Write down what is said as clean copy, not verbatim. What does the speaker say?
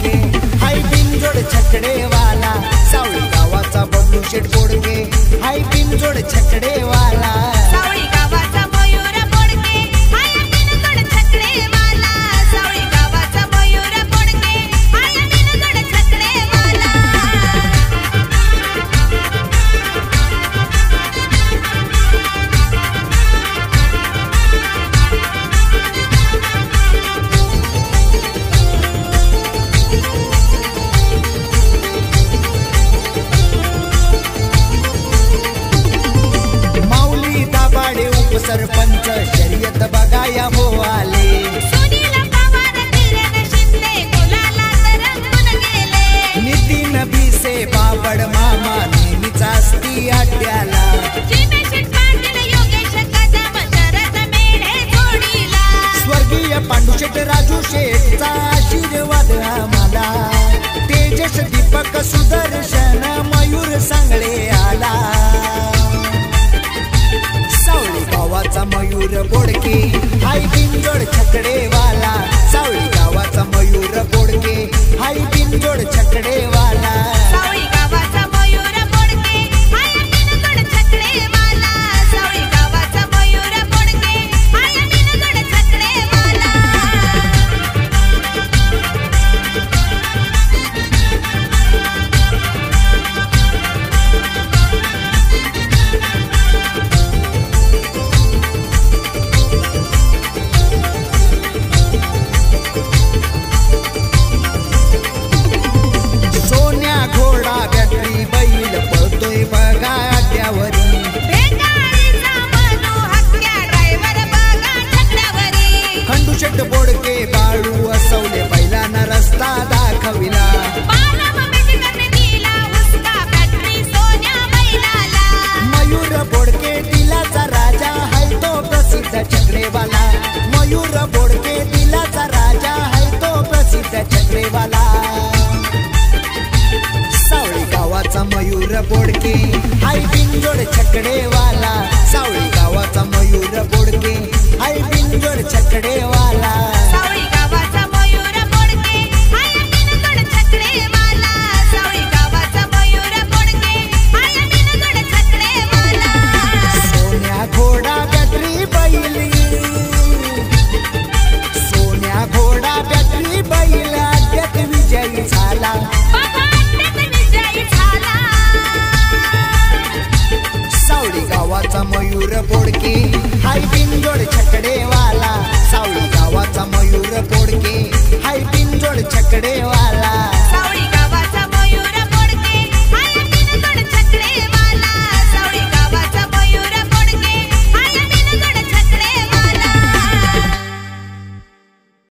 बोडके, हाय बिनजोड छकडे वाला सावळी गावाचा बबलू शेठ बोडके, हाय बिनजोड छकडे वाला सावळी गावाचा मयूर बोडके, हाय बिनजोड छकडे वाला सावळी गावाचा मयूर बोडके, हाय बिनजोड छकडे वाला सरपंच शर्यत बघाया हो आले, सुनील पवार किरण शिंदे गुलाला रंगून गेले, नितीन भिसे बाबड मामा नेहमीच असती अड्ड्याला, जिमेश पाटील योगेश कदम शरद मेढे जोडीला, स्वर्गीय पांडुशेठ राजू शेठचा आशीर्वाद आम्हाला, तेजस दीपक सुदर्शन मयूर सांगळे आला, सावळी गावाचा मयूर बोडके, हाय बिनजोड छकडे वाला सावळी गावाचा मयूर बोडके, हाय बिनजोड छकडे वाला सावळी गावाचा मयूर बोडके, हाय बिनजोड छकडे वाला सावळी गावाचा मयूर बोडके, हाय बिनजोड छकडे वाला बघा अड्ड्यावरी, भेटाळीचा मनू हक्क्या ड्रायव्हर बघा छकड्यावरी, खंडूशेठ बोडके बाळू असवले बैलांना रस्ता दाखविला, बालम मेटकरने दिला हुसका बॅटरी सोन्या बैलाला, मयूर बोडके दिलाचा राजा हाय तो प्रसिद्ध छकडेवाला, मयूर बोडके दिलाचा राजा हाय तो प्रसिद्ध छकडेवाला, सावळी गावाचा मयूर बोडके, हाय बिनजोड छकडे वाला सावळी गावाचा मयूर बोडके, हाय बिनजोड छकडे वाला सावळी गावाचा मयूर बोडके, हाय बिनजोड छकडे वाला सावळी गावाचा मयूर बोडके, हाय बिनजोड छकडे वाला सोन्या घोडा बॅटरी बैल, सोन्या घोडा बॅटरी बैल अड्ड्यात विजयी झाला, सावळी गावाचा मयूर बोडके, हाय बिनजोड छकडे वाला सावळी गावाचा मयूर बोडके, हाय बिनजोड छकडे वाला